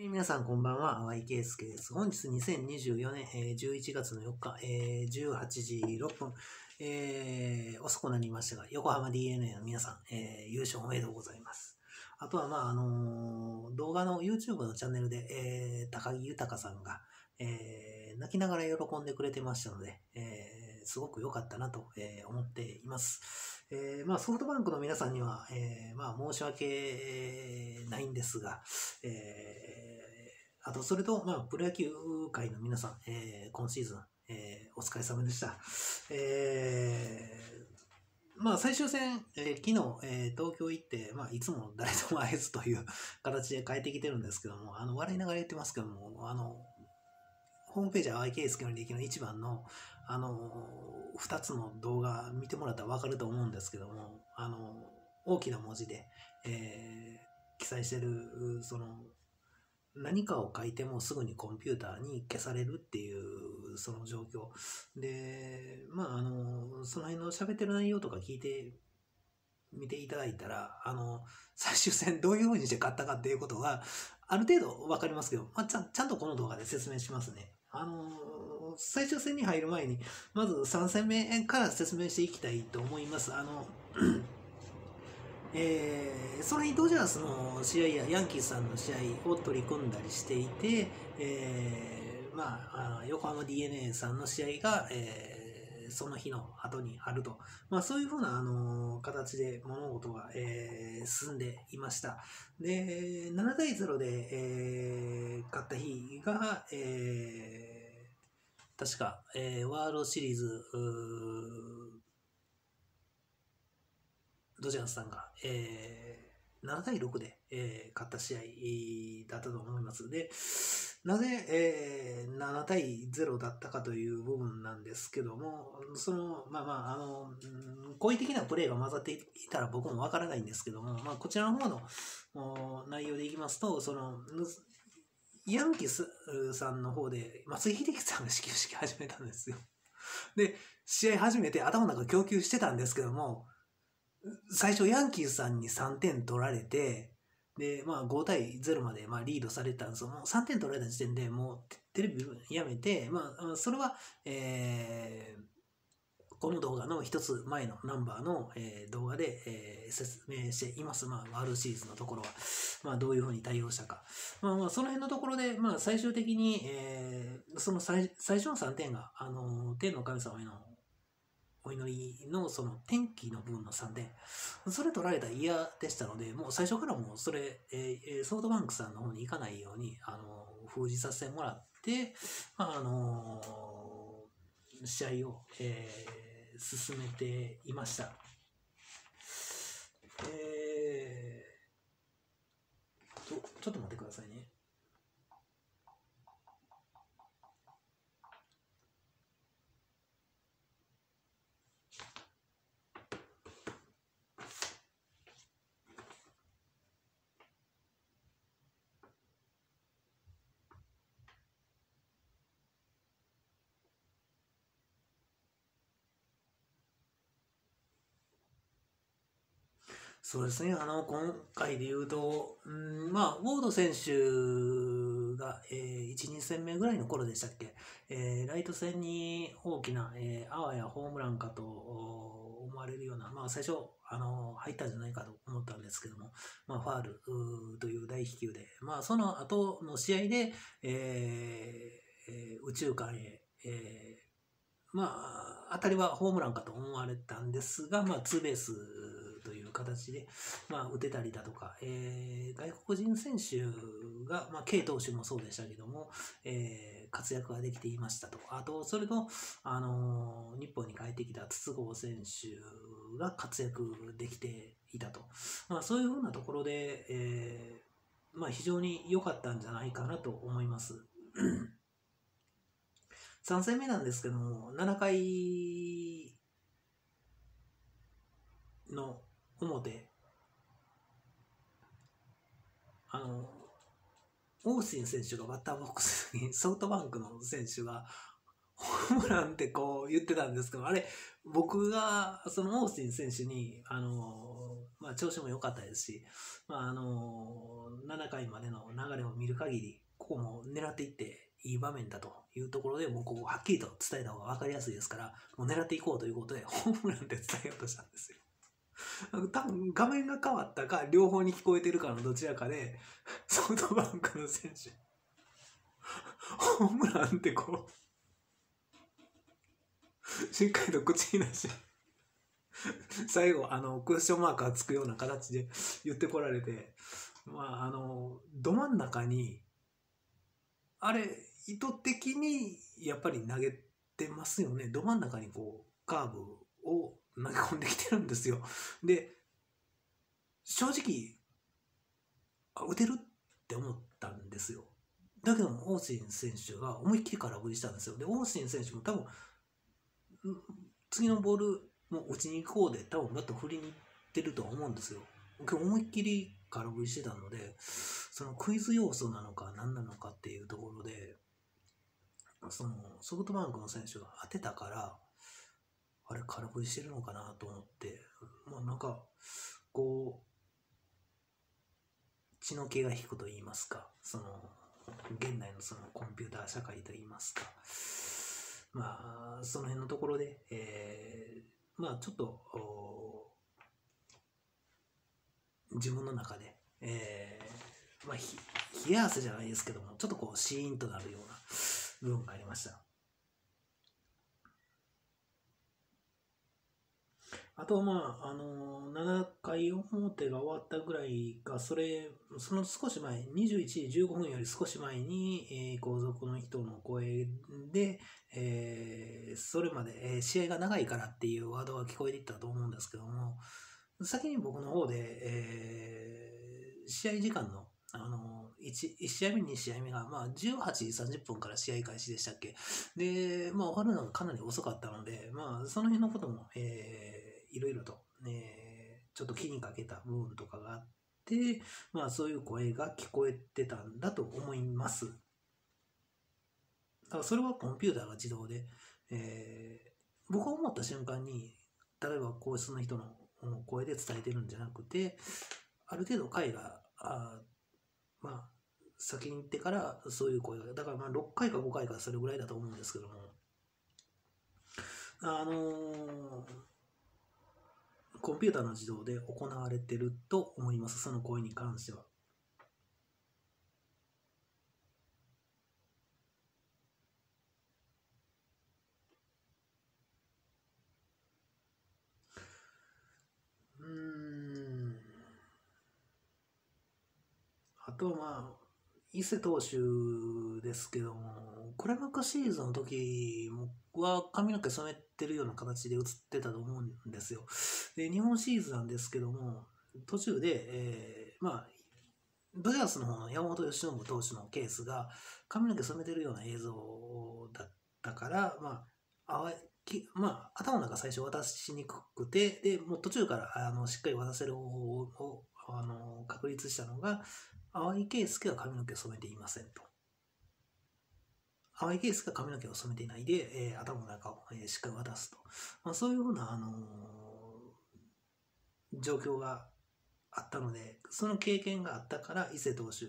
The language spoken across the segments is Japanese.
皆さんこんばんは、淡井圭介です。本日2024年、11月の4日、18時6分、遅くなりましたが、横浜 DNA の皆さん、優勝おめでとうございます。あとは、動画の YouTube のチャンネルで、高木豊さんが、泣きながら喜んでくれてましたので、すごく良かったなと、思っています。ソフトバンクの皆さんには、申し訳ないんですが、あと、それと、プロ野球界の皆さん、今シーズン、お疲れ様でした。最終戦、昨日、東京行って、いつも誰とも会えずという形で帰ってきてるんですけども、笑いながら言ってますけども、ホームページは IK スケの歴の一番の、2つの動画見てもらったら分かると思うんですけども、大きな文字で、記載してる、何かを書いてもすぐにコンピューターに消されるっていうその状況で、その辺の喋ってる内容とか聞いてみていただいたら、最終戦どういう風にして勝ったかっていうことがある程度わかりますけど、ちゃんとこの動画で説明しますね。最終戦に入る前にまず3戦目から説明していきたいと思います。それにドジャースの試合やヤンキースさんの試合を取り組んだりしていて、横浜 DNA さんの試合が、その日の後にあると、そういうふうな、形で物事が、進んでいました。で、7対0で、勝った日が、確か、ワールドシリーズドジャースさんが、7対6で、勝った試合だったと思います。で、なぜ、7対0だったかという部分なんですけども、好意的なプレーが混ざっていたら僕もわからないんですけども、こちらの方の内容でいきますと、ヤンキースさんの方で松井秀喜さんが始球式始めたんですよ。で、試合始めて頭の中供給してたんですけども、最初ヤンキースさんに3点取られて、で、5対0までリードされてたんですよ。もう3点取られた時点でもうテレビやめて、それは、この動画の一つ前のナンバーの、動画で、説明しています。ワールドシリーズのところは、どういうふうに対応したか。その辺のところで、最終的に、その最初の3点が、天の神様へのお祈りのその天気の部分の3点、それ取られたら嫌でしたので、もう最初からもうそれ、ソフトバンクさんの方に行かないように、封じさせてもらって、試合を、進めていました。ちょっと待ってくださいね。そうですね、今回で言うと、ウォード選手が、1、2戦目ぐらいの頃でしたっけ、ライト戦に大きな、あわやホームランかと思われるような、最初、入ったんじゃないかと思ったんですけども、ファールという大飛球で、その後の試合で、右中間へ、当たりはホームランかと思われたんですが、ツーベースという形で、打てたりだとか、外国人選手が、K 投手もそうでしたけども、活躍ができていましたと。あと、それと、日本に帰ってきた筒香選手が活躍できていたと。そういうふうなところで、非常に良かったんじゃないかなと思います。3戦目なんですけども、7回の表、オースティン選手がバッターボックスにソフトバンクの選手がホームランってこう言ってたんですけど、あれ、僕がそのオースティン選手に、調子も良かったですし、7回までの流れを見る限り、ここも狙っていっていい場面だというところで、もうここはっきりと伝えた方が分かりやすいですから、もう狙っていこうということで、ホームランって伝えようとしたんですよ。多分画面が変わったか、両方に聞こえてるかのどちらかで、ソフトバンクの選手、ホームランってこう、しっかりと口に出して最後クッションマークがつくような形で言ってこられて、ど真ん中にあれ意図的にやっぱり投げてますよね。ど真ん中にこうカーブを投げ込んできてるんですよ。で、正直打てるって思ったんですよ。だけどもオースティン選手が思いっきり空振りしたんですよ。で、オースティン選手も多分次のボールも打ちに行こうで多分バット振りに行ってると思うんですよ。今日思いっきり空振りしてたので、そのクイズ要素なのか何なのかっていうところで、そのソフトバンクの選手が当てたから、あれ空振りしてるのかなと思って、なんかこう血の気が引くと言いますか、その現代のそのコンピューター社会と言いますか、その辺のところで、ちょっと自分の中で、冷や汗じゃないですけども、ちょっとこうシーンとなるような部分がありました。あと7回表が終わったぐらいか、その少し前、21時15分より少し前に、後続の人の声で、それまで、試合が長いからっていうワードが聞こえていったと思うんですけども、先に僕の方で、試合時間の1試合目、2試合目が、18時30分から試合開始でしたっけ。で、終わるのがかなり遅かったので、その辺のことも、いろいろと、ちょっと気にかけた部分とかがあって、そういう声が聞こえてたんだと思います。だからそれはコンピューターが自動で、僕が思った瞬間に、例えば皇室の人の声で伝えてるんじゃなくて、ある程度回が先に行ってからそういう声が、だから6回か5回かそれぐらいだと思うんですけども、コンピューターの自動で行われてると思います、その声に関しては。あと伊勢投手ですけども、クライマックスシリーズの時は髪の毛染めてるような形で映ってたと思うんですよ。で、日本シリーズなんですけども、途中で、ドジャースの方の山本由伸投手のケースが髪の毛染めてるような映像だったから、頭の中最初渡しにくくて、で、もう途中からしっかり渡せる方法を確立したのが、淡井圭介は髪の毛を染めていませんと。淡井圭介が髪の毛を染めていないで、頭の中を、しっかり渡すと。そういうふうな、状況があったので、その経験があったから伊勢投手、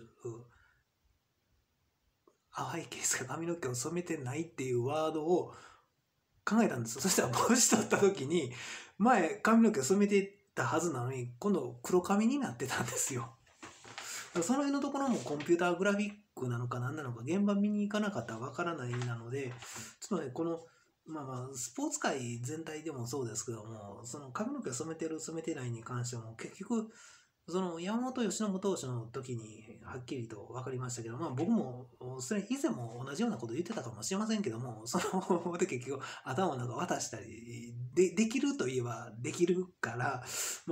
淡井圭介が髪の毛を染めてないっていうワードを考えたんですよ。そしたら帽子取った時に、前髪の毛を染めてたはずなのに、今度黒髪になってたんですよ。その辺のところもコンピューターグラフィックなのか何なのか、現場見に行かなかったらわからないなので、ちょっとね、このスポーツ界全体でもそうですけども、その髪の毛染めてる染めてないに関しても結局その山本由伸投手の時にはっきりと分かりましたけど、僕もそれ以前も同じようなこと言ってたかもしれませんけども、そので結局頭の中渡したりできるといえばできるから、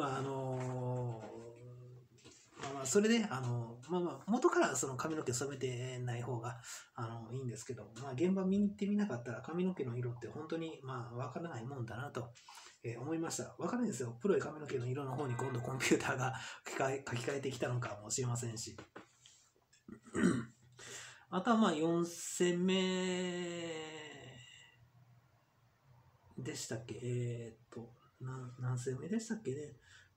それで元からその髪の毛染めてない方がいいんですけど、現場見に行ってみなかったら髪の毛の色って本当に分からないもんだなと。思いました。わかるんですよ。黒い髪の毛の色の方に今度コンピューターが書き換えてきたのかもしれませんし。あとは4戦目でしたっけ、何戦目でしたっけね。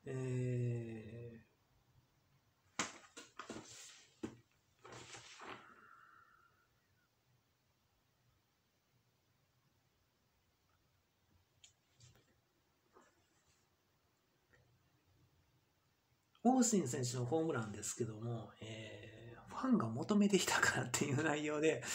オースティン選手のホームランですけども、ファンが求めてきたからっていう内容で、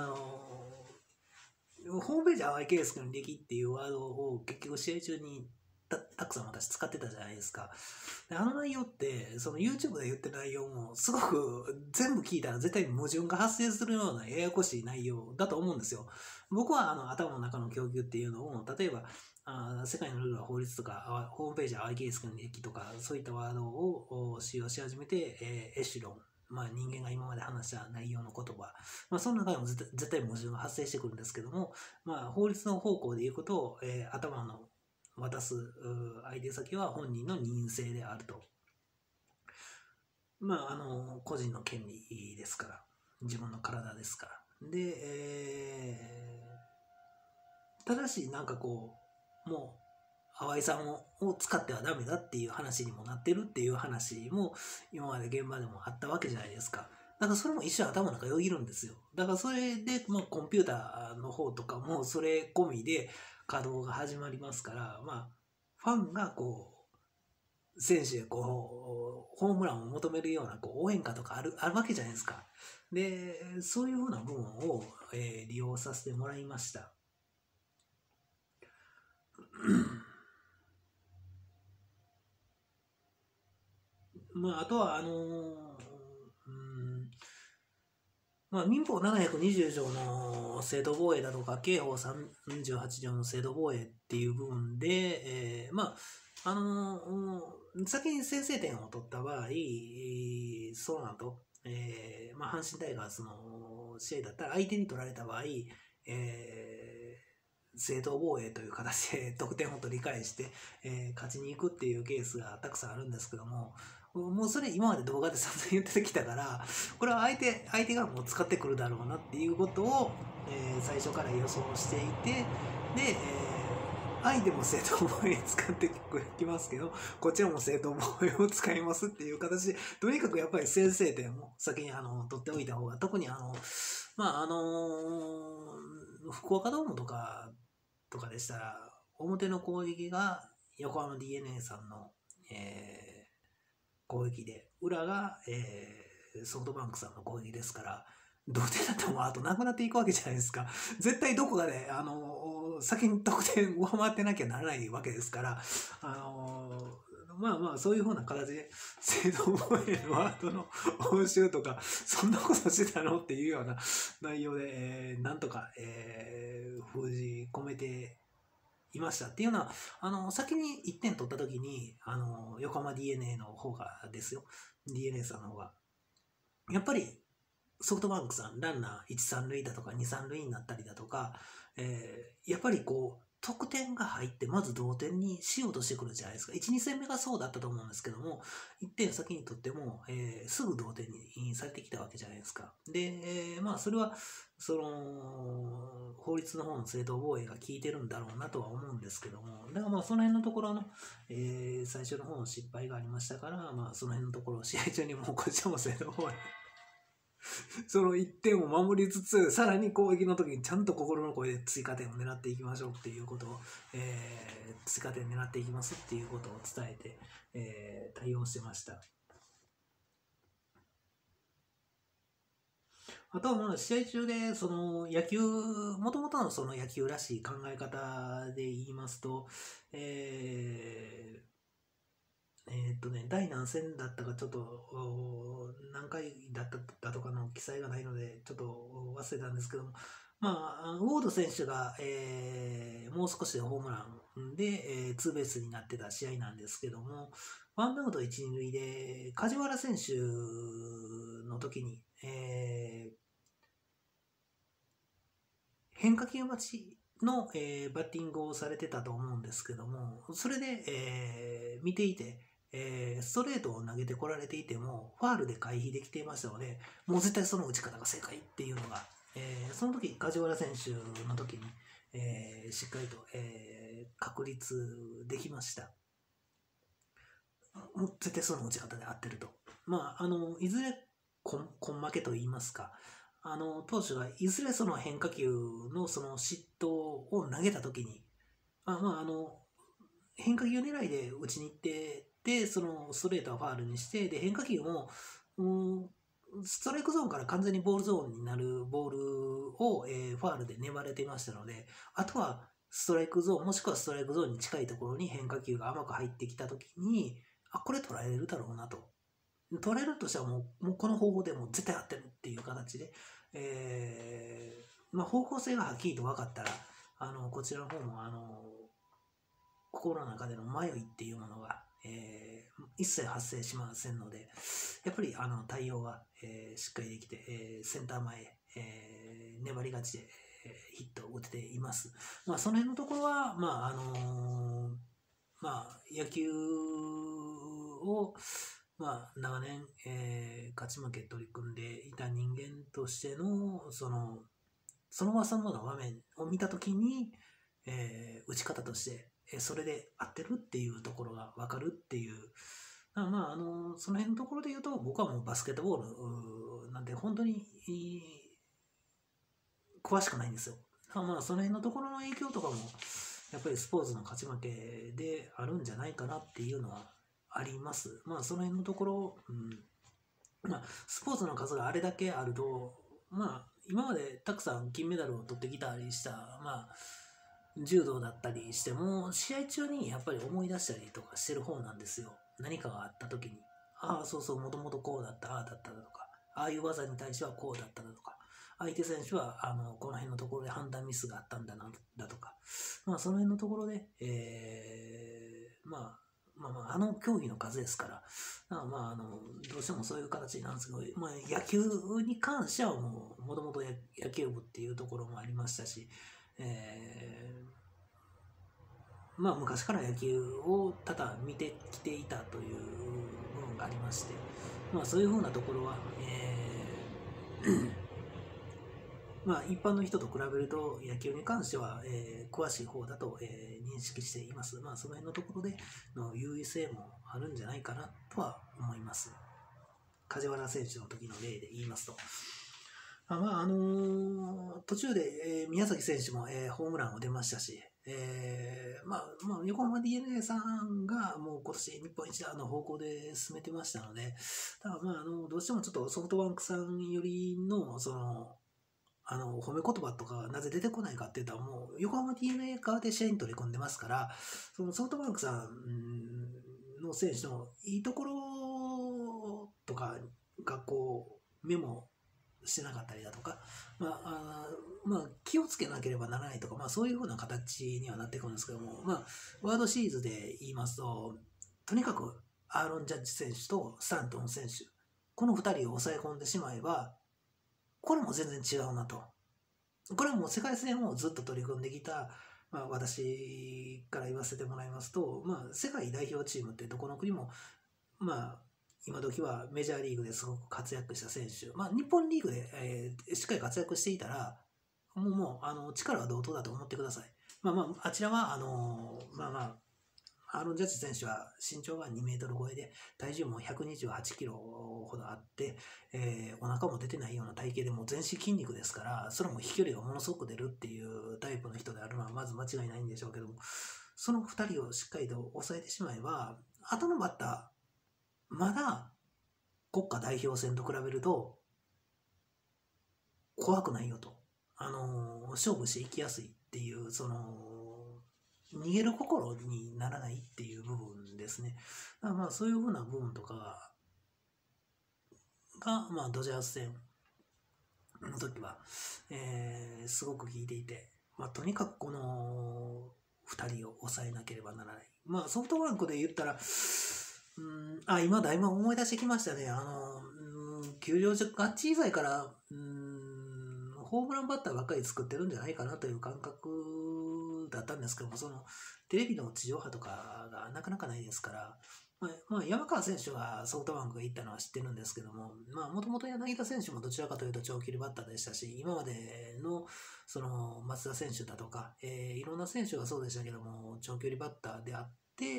ホームページ淡井圭介の歴っていうワードを結局試合中にたくさん私使ってたじゃないですか。であの内容って、その YouTube で言ってる内容も、すごく全部聞いたら絶対に矛盾が発生するようなややこしい内容だと思うんですよ。僕は頭の中の供給っていうのを、例えば、世界のルールは法律とか、ホームページは淡井圭介の歴とか、そういったワードを使用し始めて、エシュロン、人間が今まで話した内容の言葉、その中でも絶対矛盾が発生してくるんですけども、法律の方向で言うことを、頭の渡す相手先は本人の任性であると。個人の権利ですから、自分の体ですから。で、ただし、もう、淡井さんを使ってはダメだっていう話にもなってるっていう話も、今まで現場でもあったわけじゃないですか。だからそれも一瞬頭の中よぎるんですよ。だからそれで、コンピューターの方とかもそれ込みで稼働が始まりますから、ファンが選手へホームランを求めるような応援歌とかあるわけじゃないですか。で、そういうふうな部分を、利用させてもらいました。あとは、民法720条の正当防衛だとか、刑法38条の正当防衛っていう部分で、先に先制点を取った場合、その後、阪神タイガースの試合だったら相手に取られた場合、正当防衛という形で得点を取り返して、勝ちに行くっていうケースがたくさんあるんですけども、もうそれ今まで動画で散々言ってきたから、これは相手がもう使ってくるだろうなっていうことを、最初から予想していて、で、相手も正当防衛使ってきますけど、こちらも正当防衛を使いますっていう形で、とにかくやっぱり先制点を先に取っておいた方が、特に福岡ドームとかでしたら、表の攻撃が横浜 DeNA さんの、攻撃で、裏が、ソフトバンクさんの攻撃ですから、同点だともあとなくなっていくわけじゃないですか。絶対どこかで、先に得点上回ってなきゃならないわけですから、そういうふうな形で、正当防衛のワードの報酬とか、そんなことしてたのっていうような内容で、なんとか、封じ込めていましたっていうのは、先に1点取った時に、横浜 DeNA の方がですよ、DeNA さんの方が、やっぱりソフトバンクさん、ランナー1、3塁だとか2、3塁になったりだとか、やっぱり得点が入ってまず同点にしようとしてくるじゃないですか。1、2戦目がそうだったと思うんですけども、1点先に取っても、すぐ同点にされてきたわけじゃないですか。で、それは、法律の方の正当防衛が効いてるんだろうなとは思うんですけども、だからその辺のところの、最初の方の失敗がありましたから、その辺のところを試合中にもうこちらも正当防衛その1点を守りつつ、さらに攻撃の時にちゃんと心の声で追加点を狙っていきましょうっていうことを、追加点狙っていきますっていうことを伝えて、対応してました。あとは試合中でその野球、もともとのその野球らしい考え方で言いますと、第何戦だったかちょっと何回だったとかの記載がないのでちょっと忘れたんですけども、ウォード選手が、もう少しでホームランで、ツーベースになってた試合なんですけども、ワンアウト一二塁で梶原選手の時に、変化球待ちの、バッティングをされてたと思うんですけども、それで、見ていて、ストレートを投げてこられていてもファールで回避できていましたので、もう絶対その打ち方が正解っていうのが、その時梶原選手の時に、しっかりと、 確立できました。もう絶対その打ち方で合ってると。いずれ根負けと言いますか、投手がいずれその変化球のその失投を投げたときに、変化球狙いで打ちに行って、で、そのストレートはファールにして、で、変化球も、ストライクゾーンから完全にボールゾーンになるボールを、ファールで粘れていましたので、あとはストライクゾーン、もしくはストライクゾーンに近いところに変化球が甘く入ってきたときに、これ捉えれるだろうなと。取れるとしたらもうこの方法でもう絶対合ってるっていう形で、方向性がはっきりと分かったら、こちらの方も、心の中での迷いっていうものが、一切発生しませんので、やっぱり対応が、しっかりできて、センター前、粘り勝ちで、ヒットを打てています。その辺のところは、野球を、長年、勝ち負け取り組んでいた人間としての、その場その場面を見たときに、打ち方として、それで合ってるっていうところが分かるっていう、その辺のところで言うと、僕はもうバスケットボールなんて本当に詳しくないんですよ。その辺のところの影響とかも、やっぱりスポーツの勝ち負けであるんじゃないかなっていうのはあります。その辺のところ、スポーツの数があれだけあると、今までたくさん金メダルを取ってきたりした、柔道だったりしても、試合中にやっぱり思い出したりとかしてる方なんですよ。何かがあった時に、そうそう、もともとこうだった、ああだっただとか、ああいう技に対してはこうだっただとか、相手選手はこの辺のところで判断ミスがあったんだなだとか、その辺のところで、競技の数ですから、どうしてもそういう形なんですけど、野球に関してはもともと野球部っていうところもありましたし、昔から野球を多々見てきていたという部分がありまして、そういうふうなところは、一般の人と比べると野球に関しては、詳しい方だと、認識しています。その辺のところでの優位性もあるんじゃないかなとは思います。梶原選手の時の例で言いますと、途中で、宮崎選手も、ホームランを出ましたし、横浜 DeNA さんがもう今年日本一の方向で進めてましたので、ただどうしてもちょっとソフトバンクさんよりの褒め言葉とかなぜ出てこないかっていうと、もう横浜 DeNA 側で試合に取り組んでますから、そのソフトバンクさんの選手のいいところとかがメモしてなかったりだとか、気をつけなければならないとか、そういうふうな形にはなってくるんですけども、ワールドシリーズで言いますと、とにかくアーロン・ジャッジ選手とスタントン選手、この2人を抑え込んでしまえば、これも全然違うなと。これはもう世界戦をずっと取り組んできた、私から言わせてもらいますと、世界代表チームってどこの国も、今時はメジャーリーグですごく活躍した選手、日本リーグで、しっかり活躍していたら、もう力は同等だと思ってください。あちらはアーロン・ジャッジ選手は身長が2メートル超えで、体重も128キロほどあって、お腹も出てないような体型でも全身筋肉ですから、それも飛距離がものすごく出るっていうタイプの人であるのはまず間違いないんでしょうけども、その2人をしっかりと抑えてしまえば、後のバッター、まだ国家代表戦と比べると怖くないよと、勝負していきやすいっていう、逃げる心にならないっていう部分ですね。そういうふうな部分とかが、ドジャース戦の時は、すごく効いていて、とにかくこの2人を抑えなければならない。ソフトバンクで言ったら、今だいぶ思い出してきましたね。球場が小さいから、ホームランバッターばっかり作ってるんじゃないかなという感覚だったんですけども、テレビの地上波とかがなかなかないですから、 山川選手はソフトバンクが行ったのは知ってるんですけども、もともと柳田選手もどちらかというと長距離バッターでしたし、今までのその松田選手だとか、いろんな選手がそうでしたけども、長距離バッターであって、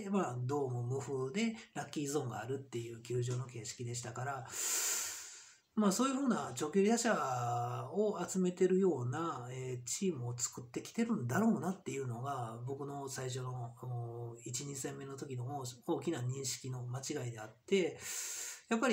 ドーム無風でラッキーゾーンがあるっていう球場の形式でしたから、そういうふうな長距離打者を集めてるような、チームを作ってきてるんだろうなっていうのが僕の最初の1、2戦目の時の大きな認識の間違いであって、やっぱり、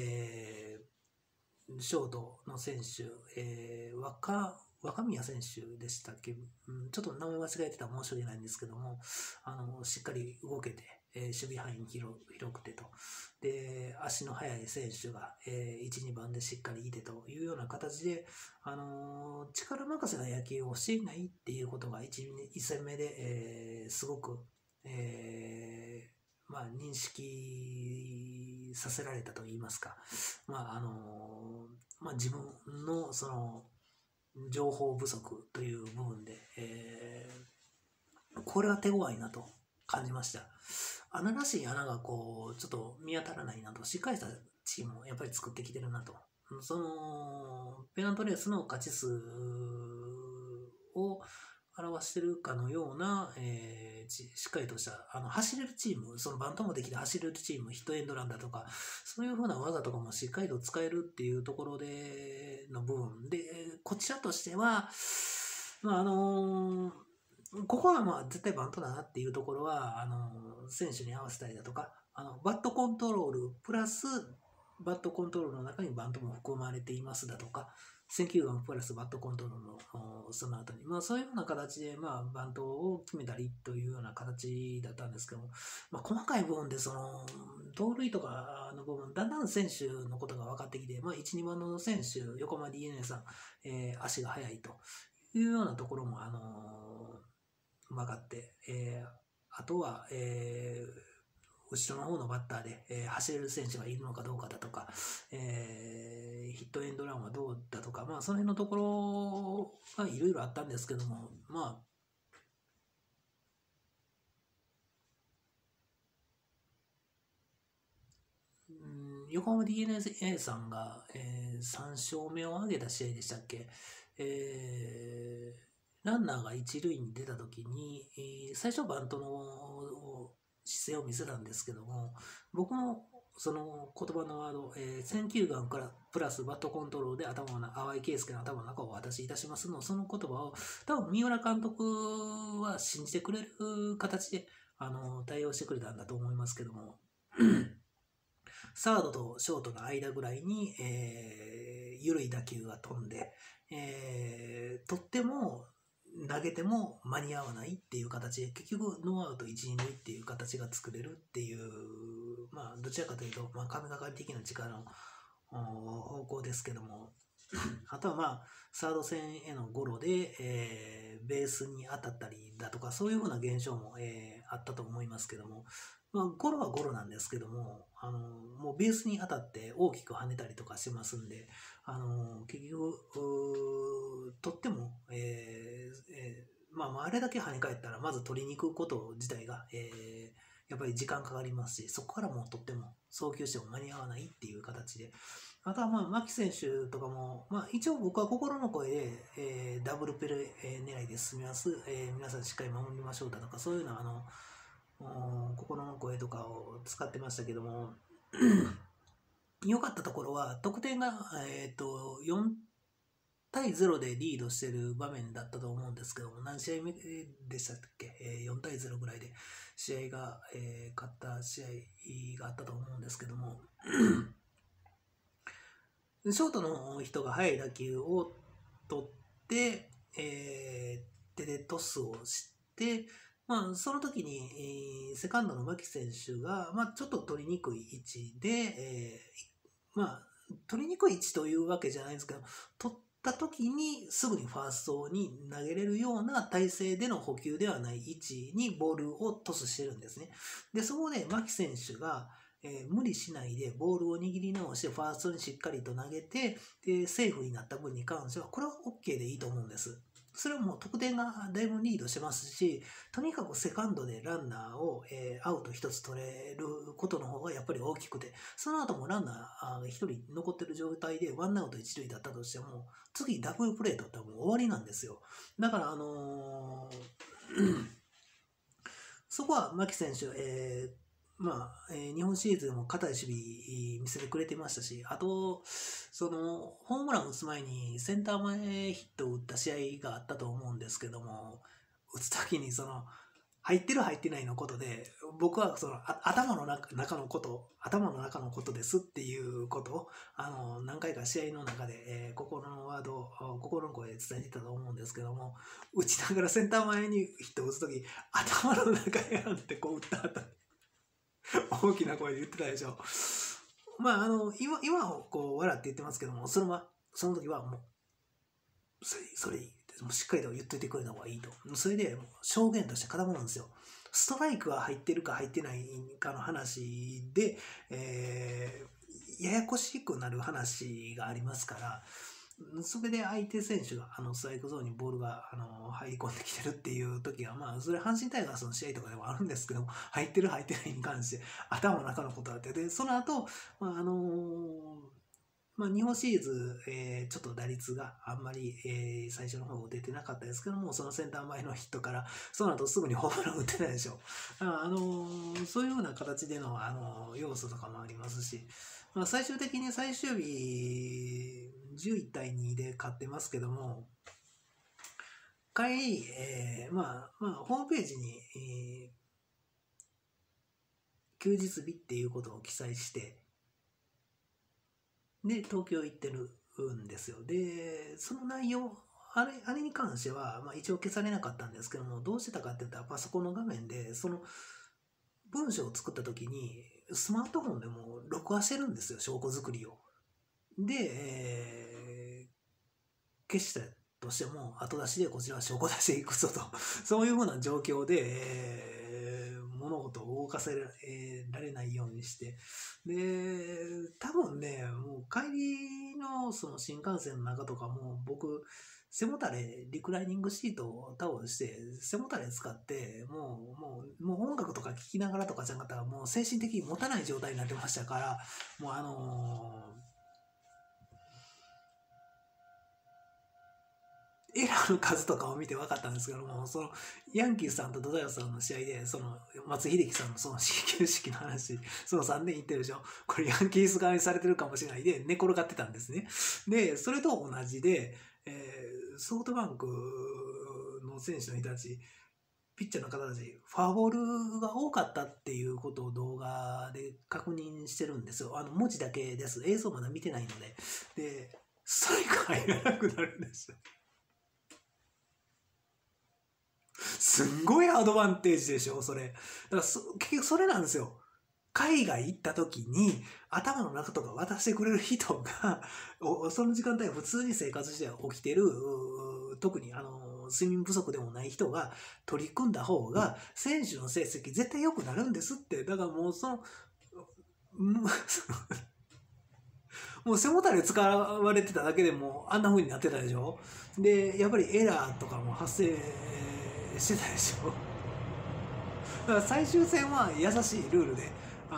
ショートの選手、若宮選手でしたっけ、ちょっと名前間違えてたら申し訳ないんですけども、しっかり動けて、守備範囲広くてと。で、足の速い選手が、1、2番でしっかりいてというような形で、力任せな野球をしていないっていうことが 1戦目で、すごく、認識させられたといいますか、自分のその情報不足という部分で、これは手強いなと感じました。穴らしい穴がこうちょっと見当たらないなと、しっかりしたチームをやっぱり作ってきてるなと。そのペナントレースの勝ち数を表してるかのような、しっかりとした走れるチーム、そのバントもできて走れるチーム、ヒットエンドランだとか、そういう風な技とかもしっかりと使えるっていうところでの部分で、こちらとしては、ここは絶対バントだなっていうところは選手に合わせたりだとか、バットコントロールプラスバットコントロールの中にバントも含まれていますだとか、選球眼プラスバットコントロールのその後に、そういうような形でバントを決めたりというような形だったんですけども、細かい部分でその盗塁とかの部分、だんだん選手のことが分かってきて、1、2番の選手、横浜 DeNA さん、足が速いというようなところも分かって、あとは、後ろの方のバッターで、走れる選手がいるのかどうかだとか、ヒットエンドランはどうだとか、その辺のところがいろいろあったんですけども、横浜 DeNA さんが、3勝目を挙げた試合でしたっけ、ランナーが一塁に出たときに、最初バントの姿勢を見せたんですけども、僕もその言葉のワード、選球眼からプラスバットコントロールで淡井圭介の頭の中をお渡しいたしますの、その言葉を多分三浦監督は信じてくれる形で対応してくれたんだと思いますけども、サードとショートの間ぐらいに、緩い打球が飛んで、とっても投げても間に合わないっていう形で、結局ノーアウト1、2塁っていう形が作れるっていう、どちらかというと、神がかり的な力の方向ですけども、あとはサード線へのゴロで、ベースに当たったりだとか、そういうふうな現象も、あったと思いますけども、ゴロはゴロなんですけども、もうベースに当たって大きく跳ねたりとかしますんで、結局、とっても、あれだけ跳ね返ったら、まず取りに行くこと自体が、やっぱり時間かかりますし、そこからもうとっても送球しても間に合わないっていう形で、あとは牧選手とかも、一応僕は心の声で、ダブルプレー狙いで進みます、皆さんしっかり守りましょうだとか、そういうの心の声とかを使ってましたけども良かったところは得点が、4対0でリードしてる場面だったと思うんですけども、何試合目でしたっけ、4対0ぐらいで試合が、勝った試合があったと思うんですけどもショートの人が速い打球を取って、手でトスをして、その時に、セカンドの牧選手が、ちょっと取りにくい位置で、取りにくい位置というわけじゃないんですけど、取った時にすぐにファーストに投げれるような体勢での補給ではない位置にボールをトスしてるんですね。で、そこで牧選手が、無理しないでボールを握り直してファーストにしっかりと投げて、でセーフになった分に関してはこれは OK でいいと思うんです。 それはもう得点がだいぶリードしてますし、とにかくセカンドでランナーを、アウト1つ取れることの方がやっぱり大きくて、その後もランナーが1人残ってる状態でワンアウト1塁だったとしても、次ダブルプレー取ったらもう終わりなんですよ。だからそこは牧選手、日本シリーズでも堅い守備見せてくれてましたし、あと、ホームラン打つ前にセンター前ヒットを打った試合があったと思うんですけども、打つときに入ってる入ってないのことで、僕は頭の中のことですっていうことを、何回か試合の中で、心の声で伝えてたと思うんですけども、打ちながらセンター前にヒットを打つとき、頭の中やんって打った後、大きな声で言ってたでしょ。今を笑って言ってますけども、その時はもう、それもうしっかりと言っといてくれた方がいいと。それで証言として固まるんですよ。ストライクが入ってるか入ってないかの話で、ややこしくなる話がありますから、それで相手選手がストライクゾーンにボールが入り込んできてるっていう時は、それ阪神タイガースの試合とかでもあるんですけども、入ってる入ってないに関して頭の中のことだって、でその後、日本シリーズ、ちょっと打率があんまり、最初の方出てなかったですけども、そのセンター前のヒットからその後すぐにホームラン打ってないでしょ。そういうような形での、要素とかもありますし、最終的に最終日11対2で勝ってますけども、帰り、ホームページに、休日日っていうことを記載して、で、東京行ってるんですよ。で、その内容、あれに関しては、一応消されなかったんですけども、どうしてたかって言ったら、パソコンの画面で、文章を作った時に、スマートフォンでも録画してるんですよ、証拠作りを。で、消したとしても、後出しでこちらは証拠出していくぞと、そういうふうな状況で、物事を動かせられないようにして、で、多分ね、もう帰りのその新幹線の中とかも、僕、背もたれ、リクライニングシートを倒して、背もたれ使って、もう音楽とか聴きながらとかじゃなかったら、もう精神的に持たない状態になってましたから、もうエラーの数とかを見て分かったんですけども、ヤンキースさんとドジャースさんの試合で、松井秀喜さんの始球式の話、3年言ってるでしょ。これヤンキース側にされてるかもしれないで、寝転がってたんですね。で、それと同じで、ソフトバンクの選手の人たち、ピッチャーの方たち、フォアボールが多かったっていうことを動画で確認してるんですよ。文字だけです。映像まだ見てないので。で、ストライク入らなくなるんです。すんごいアドバンテージでしょ、それ。だから結局それなんですよ。海外行った時に頭の中とか渡してくれる人がその時間帯普通に生活して起きてる、特に睡眠不足でもない人が取り組んだ方が選手の成績絶対良くなるんですって。だからもうもう背もたれ使われてただけでもあんな風になってたでしょ。でやっぱりエラーとかも発生してたでしょ。だから最終戦は優しいルールで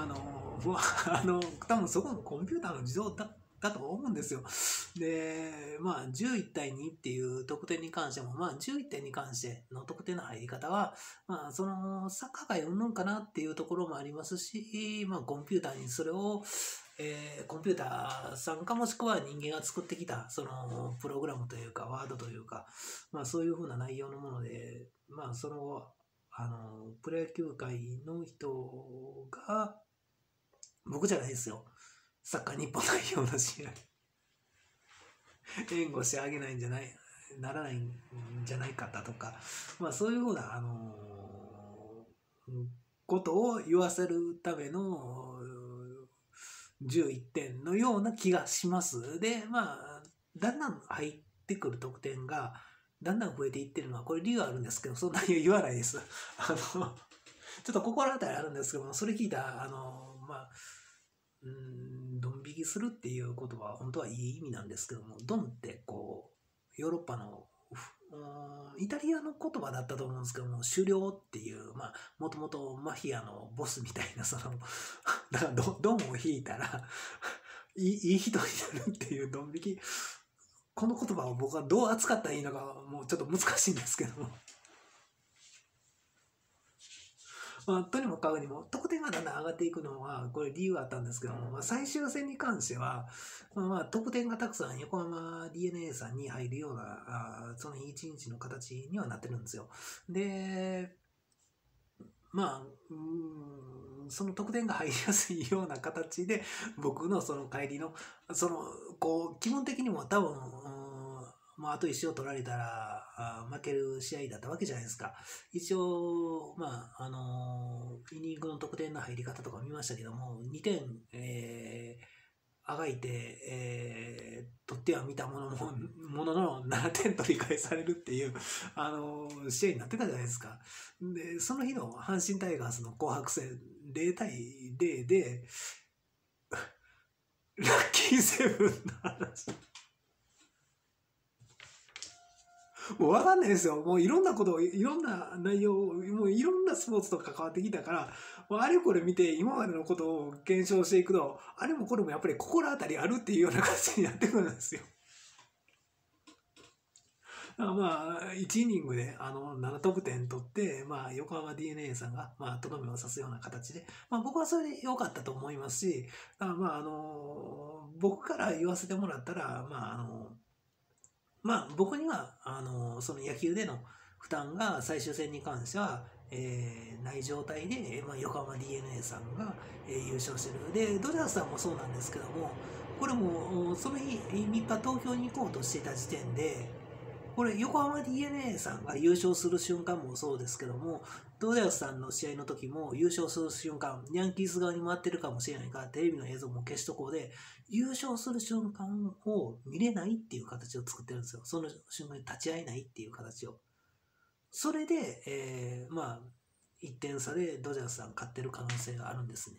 多分そこのコンピューターの自動だと思うんですよ。で、11対2っていう得点に関しても、11点に関しての得点の入り方は、サッカー界うんぬんかなっていうところもありますし、コンピューターにそれを、コンピューターさんかもしくは人間が作ってきた、プログラムというか、ワードというか、そういうふうな内容のもので、プロ野球界の人が、僕じゃないですよ。サッカー日本代表の試合援護してあげないんじゃない、ならないんじゃないかだとか、そういうふうな、ことを言わせるための11点のような気がします。で、だんだん入ってくる得点が、だんだん増えていってるのは、これ理由あるんですけど、そんなに言わないです。ちょっと心当たりあるんですけども、それ聞いた、ドン引きするっていう言葉は本当はいい意味なんですけども、ドンってヨーロッパのイタリアの言葉だったと思うんですけども、狩猟っていう、まあ、もともとマフィアのボスみたいな、だからドンを引いたらいい人になるっていうドン引き。この言葉を僕はどう扱ったらいいのか、もうちょっと難しいんですけども。まあ、とにもかくにも、得点がだんだん上がっていくのは、これ理由があったんですけども、まあ、最終戦に関しては、まあ、得点がたくさん横浜 DNA さんに入るような、その1日の形にはなってるんですよ。で、まあ、その得点が入りやすいような形で、僕のその帰りの、基本的にも多分、まあ、あと1勝取られたら負ける試合だったわけじゃないですか。一応、まあ、イニングの得点の入り方とか見ましたけども、2点、あがいて、取っては見たものの7点取り返されるっていう、試合になってたじゃないですか。で、その日の阪神タイガースの紅白戦、0対0で、ラッキーセブンの話。もう分かんないですよ。もういろんなことを、いろんな内容を、もういろんなスポーツと関わってきたから、もうあれこれ見て今までのことを検証していくと、あれもこれもやっぱり心当たりあるっていうような感じになってくるんですよ。まあ、1イニングで7得点取って、まあ、横浜 DNA さんが、まあ、とどめを刺すような形で、まあ、僕はそれで良かったと思いますし、まあ、僕から言わせてもらったら、まあ、僕にはその野球での負担が最終戦に関しては、ない状態で、まあ、横浜 DNA さんが、優勝してる。で、ドジャースさんもそうなんですけども、これもその日3日東京に行こうとしていた時点で、これ横浜 DNA さんが優勝する瞬間もそうですけども、ドジャースさんの試合の時も優勝する瞬間、ヤンキース側に回ってるかもしれないから、テレビの映像も消しとこうで、優勝する瞬間を見れないっていう形を作ってるんですよ。その瞬間に立ち会えないっていう形を。それで、まあ、1点差でドジャースさん勝ってる可能性があるんですね。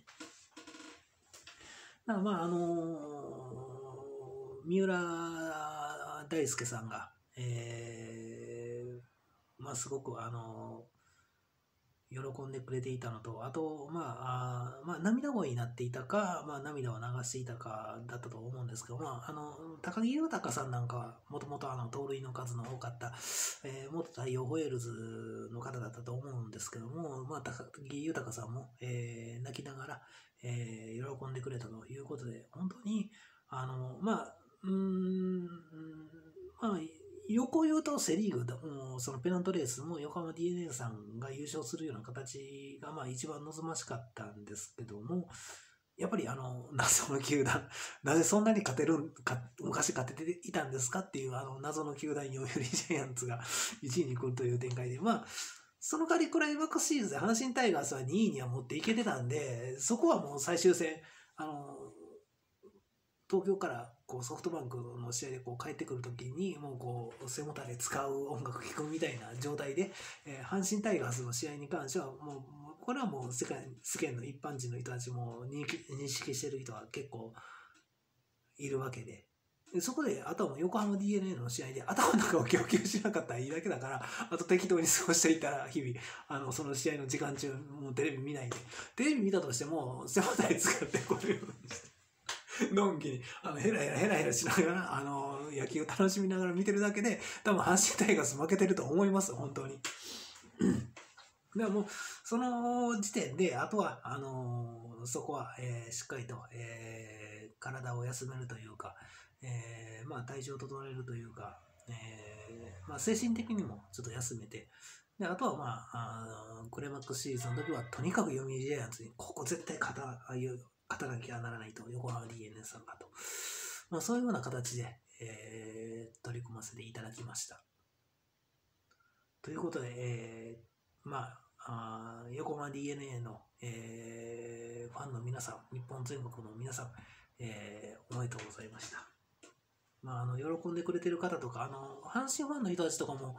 だからまあ、三浦大輔さんが、まあ、すごく喜んでくれていたのと、あと、まあ、涙声になっていたか、まあ、涙を流していたかだったと思うんですけど、まあ、高木豊さんなんかは、もともと盗塁の数の多かった、元太陽ホエールズの方だったと思うんですけども、まあ、高木豊さんも、泣きながら、喜んでくれたということで、本当に、まあ、まあ、横言うとセ・リーグもそのペナントレースも横浜 DNA さんが優勝するような形がまあ一番望ましかったんですけども、やっぱり謎の球団、なぜそんなに勝てるんか、昔勝てていたんですかっていう謎の球団、読売ジャイアンツが1位に来るという展開で、まあ、その代わりクライマックスシリーズで阪神タイガースは2位には持っていけてたんで、そこはもう最終戦、東京からこうソフトバンクの試合でこう帰ってくるときにもうこう背もたれ使う音楽聴くみたいな状態で、阪神タイガースの試合に関してはもうこれはもう世間の一般人の人たちも認識してる人は結構いるわけで、そこであとはもう横浜 DNA の試合で頭の中を供給しなかったらいいだけだから、あと適当に過ごしていたら日々その試合の時間中もうテレビ見ないで、テレビ見たとしても背もたれ使ってこれるようにしてのんきにヘラヘラしながら野球を楽しみながら見てるだけで多分阪神タイガース負けてると思います本当に。でもうその時点であとはそこは、しっかりと、体を休めるというか、まあ、体調を整えるというか、まあ、精神的にもちょっと休めて、であとは、まあ、クライマックスシリーズの時はとにかく読売ジャイアンツにここ絶対勝たなきゃならないと、横浜 DNA さんがと、まあ、そういうような形で、取り組ませていただきました。ということで、まあ、横浜 DNA の、ファンの皆さん、日本全国の皆さん、おめでとうございました。まあ、喜んでくれてる方とか、阪神ファンの人たちとかも、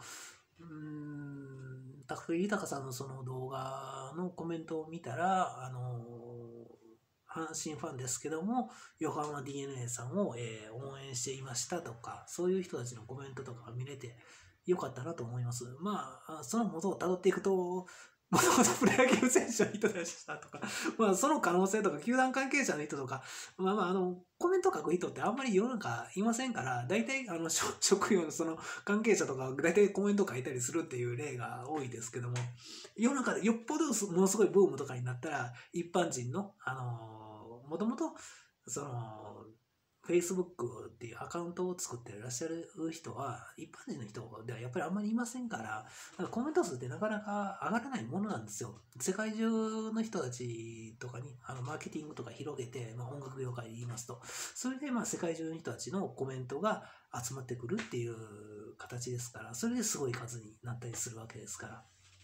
高木豊さんのその動画のコメントを見たら、阪神ファンですけども、横浜 DNA さんを、応援していましたとか、そういう人たちのコメントとかが見れて、 良かったなと思います。まあ、その元を辿っていくと、もともとプロ野球選手の人でしたとか、まあ、その可能性とか、球団関係者の人とか、コメント書く人ってあんまり世の中いませんから、大体、職業のその関係者とか、大体コメント書いたりするっていう例が多いですけども、世の中でよっぽどものすごいブームとかになったら、一般人の、もともと、Facebook っていうアカウントを作っていらっしゃる人は、一般人の人ではやっぱりあんまりいませんから、コメント数ってなかなか上がらないものなんですよ。世界中の人たちとかにマーケティングとか広げて、音楽業界で言いますと、それで世界中の人たちのコメントが集まってくるっていう形ですから、それですごい数になったりするわけですから。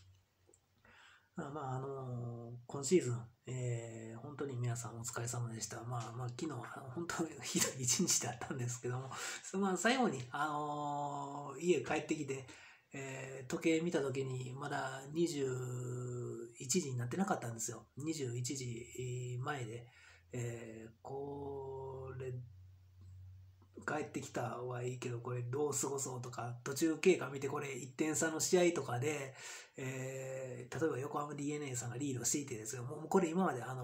今シーズン、本当に皆さんお疲れ様でした。昨日は本当にひどい一日だったんですけども、最後に、家帰ってきて、時計見た時にまだ21時になってなかったんですよ。21時前で、これ、帰ってきたはいいけど、これどう過ごそうとか、途中経過見てこれ1点差の試合とかで、例えば横浜 DNA さんがリードしていてですよ、もうこれ今まで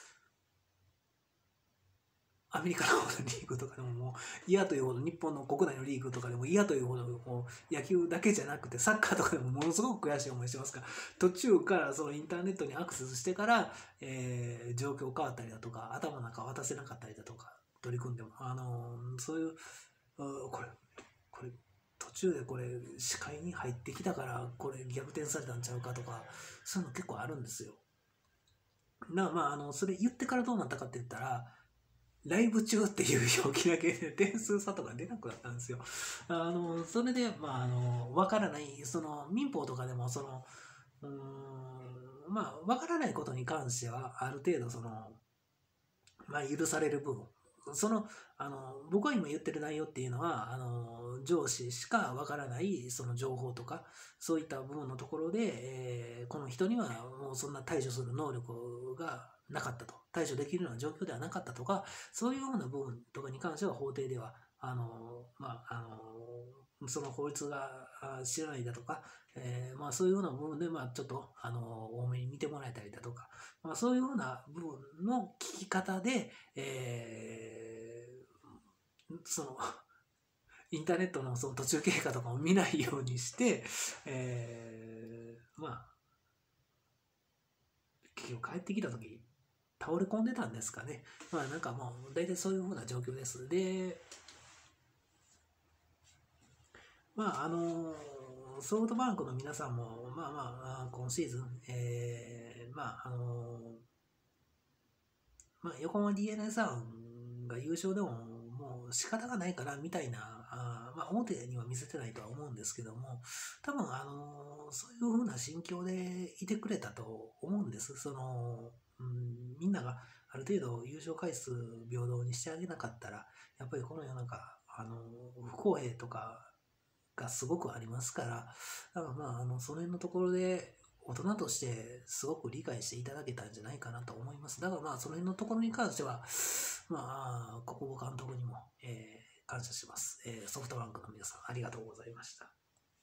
アメリカの方のリーグとかでももう嫌というほど、日本の国内のリーグとかでも嫌というほど、もう野球だけじゃなくてサッカーとかでもものすごく悔しい思いしてますから、途中からそのインターネットにアクセスしてから、状況変わったりだとか、頭なんか渡せなかったりだとか、取り組んでも、そういう、これ、途中でこれ、視界に入ってきたから、これ逆転されたんちゃうかとか、そういうの結構あるんですよ。それ言ってからどうなったかって言ったら、ライブ中っていう表記だけで点数差とか出なくなったんですよ。それで、わからない、民法とかでも、わからないことに関しては、ある程度、許される部分。僕が今言ってる内容っていうのは、上司しかわからないその情報とか、そういった部分のところで、この人にはもうそんな対処する能力がなかったと、対処できるような状況ではなかったとか、そういうような部分とかに関しては法廷では、その法律が知らないだとか、そういうような部分で、ちょっと、多めに見てもらえたりだとか、そういうような部分の聞き方で、インターネットのその途中経過とかを見ないようにして、結局帰ってきた時倒れ込んでたんですかね。なんかもう大体そういうふうな状況です。で、ソフトバンクの皆さんも、今シーズン、横浜 DNA さんが優勝でももう仕方がないからみたいな、表には見せてないとは思うんですけども、多分そういう風な心境でいてくれたと思うんです。みんながある程度優勝回数平等にしてあげなかったら、やっぱりこの世の中、不公平とかがすごくありますから、だからその辺のところで、大人としてすごく理解していただけたんじゃないかなと思います。だからその辺のところに関しては、国保監督にも、感謝します。ソフトバンクの皆さん、ありがとうございました。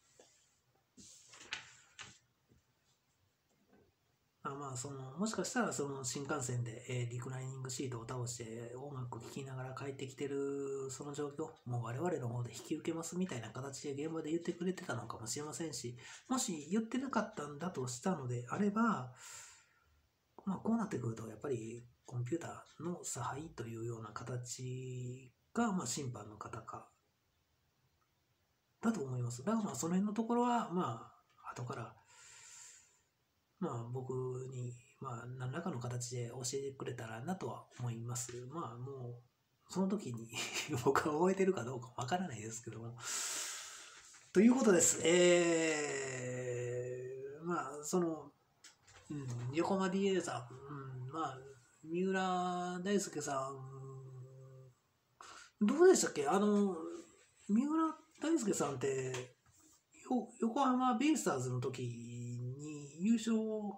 もしかしたら新幹線で、リクライニングシートを倒して音楽聴きながら帰ってきてるその状況、もう我々の方で引き受けますみたいな形で現場で言ってくれてたのかもしれませんし、もし言ってなかったんだとしたのであれば、こうなってくるとやっぱりコンピューターの差配というような形が、審判の方かだと思います。だからその辺のところは後から僕に、何らかの形で教えてくれたらなとは思います。もう、その時に僕は覚えてるかどうかわからないですけども。ということです。横浜 DA さん、三浦大輔さん、どうでしたっけ三浦大輔さんって、横浜ベイスターズの時に優勝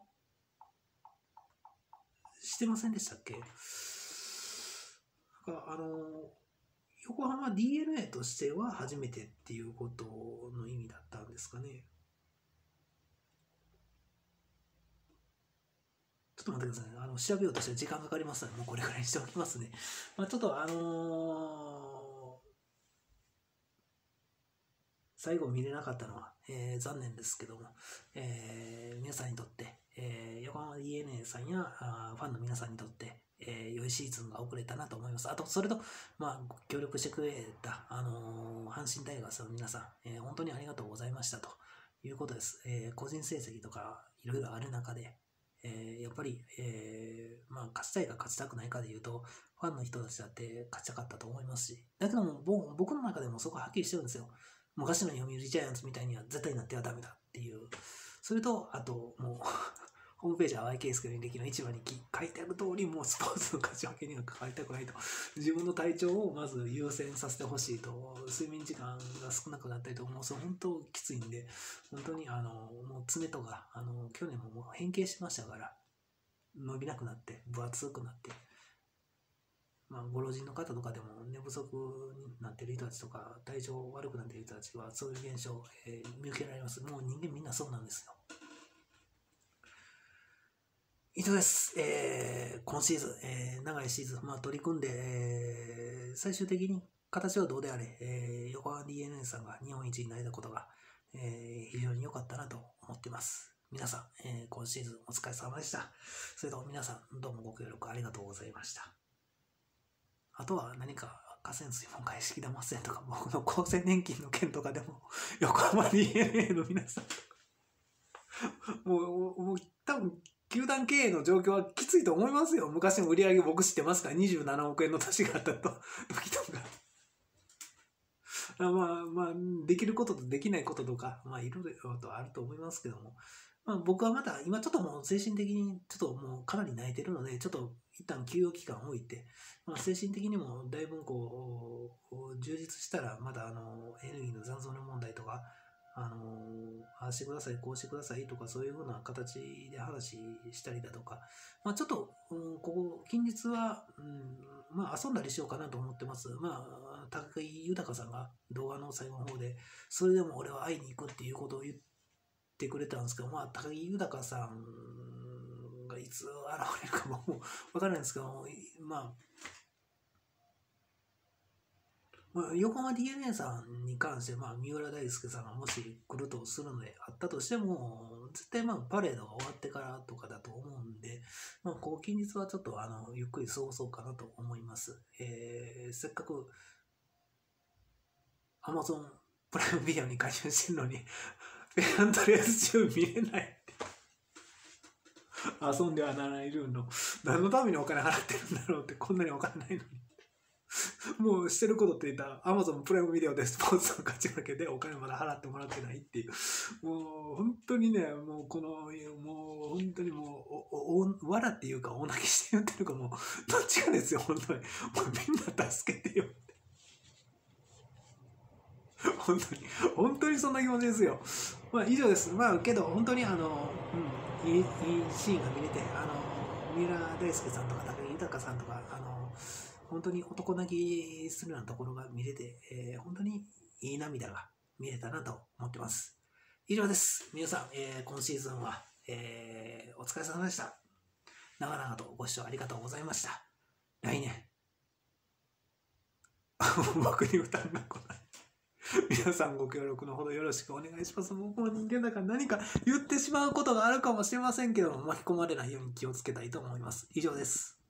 してませんでしたっけ？横浜 DNA としては初めてっていうことの意味だったんですですかね。ちょっと待ってくださいね。調べようとして時間かかりますので、もうこれくらいにしておきますね。ちょっと最後見れなかったのは、残念ですけども、皆さんにとって、横浜 DeNA さんやファンの皆さんにとって、良いシーズンが遅れたなと思います。あと、それと、協力してくれた、阪神タイガースの皆さん、本当にありがとうございましたということです。個人成績とかいろいろある中で、やっぱり、勝ちたいか勝ちたくないかでいうと、ファンの人たちだって勝ちたかったと思いますし、だけども、僕の中でもそこははっきりしてるんですよ。昔の読売ジャイアンツみたいには絶対になってはダメだっていう。それと、あと、もう、ホームページは淡井圭介の履歴の一番に書いてある通り、もうスポーツの勝ち負けには関わりたくないと。自分の体調をまず優先させてほしいと。睡眠時間が少なくなったりと、もうそれ本当きついんで、本当にもう爪とか、去年ももう変形しましたから、伸びなくなって、分厚くなって、ご老人の方とかでも寝不足になっている人たちとか、体調悪くなっている人たちは、そういう現象、見受けられます。もう人間みんなそうなんですよ。以上です。今シーズン、長いシーズン、取り組んで、最終的に形はどうであれ、横浜 DeNA さんが日本一になれたことが、非常に良かったなと思っています。皆さん、今シーズンお疲れ様でした。それと皆さん、どうもご協力ありがとうございました。あとは何か河川水門外式玉線とか、僕の厚生年金の件とかでも、横浜 DeNA の皆さん、もう多分、球団経営の状況はきついと思いますよ。昔の売り上げ僕知ってますから、27億円の年があった時とか。できることとできないこととか、いろいろとあると思いますけども、僕はまだ今ちょっともう精神的にちょっともうかなり泣いてるので、ちょっと一旦休養期間を置いて、精神的にもだいぶ充実したら、まだエネルギーの残存の問題とか、ああしてください、こうしてくださいとか、そういうふうな形で話したりだとか、ちょっと、近日は、遊んだりしようかなと思ってます。高井豊さんが動画の最後の方で、それでも俺は会いに行くっていうことを言ってくれたんですけど、高井豊さんがいつ現れるかもわからないんですけど、横浜 DeNA さんに関して、三浦大輔さんがもし来るとするのであったとしても、絶対パレードが終わってからとかだと思うんで、近日はちょっとゆっくり過ごそうかなと思います。せっかく Amazon プライムビデオに加入してるのに、フェアントレース中見れないって遊んではならないルールの何のためにお金払ってるんだろうって、こんなにお金ないのに。もうしてることって言ったら Amazon プライムビデオでスポーツの勝ち負けでお金まだ払ってもらってないっていう、もう本当にね、もう本当に笑っていうか大泣きして言ってるか、もうどっちかですよ。本当にもうみんな助けてよって本当にそんな気持ちですよ。以上です。けど本当にいいシーンが見れて、三浦大輔さんとか高木豊さんとか本当に男泣きするようなところが見れて、本当にいい涙が見れたなと思ってます。以上です。皆さん、今シーズンは、お疲れ様でした。長々とご視聴ありがとうございました。来年、僕に負担が来ない。皆さんご協力のほどよろしくお願いします。僕も人間だから何か言ってしまうことがあるかもしれませんけども、巻き込まれないように気をつけたいと思います。以上です。